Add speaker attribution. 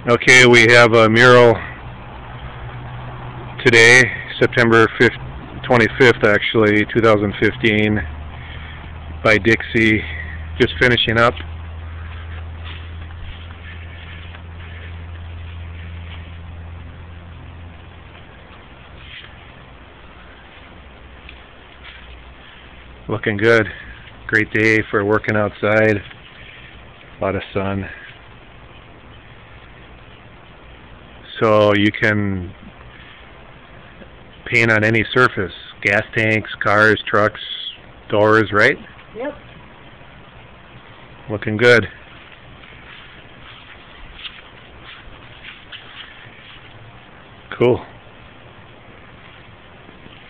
Speaker 1: Okay, we have a mural today, September 25th actually, 2015, by Dixie, just finishing up. Looking good. Great day for working outside. A lot of sun. So you can paint on any surface. Gas tanks, cars, trucks, doors, right?
Speaker 2: Yep.
Speaker 1: Looking good. Cool.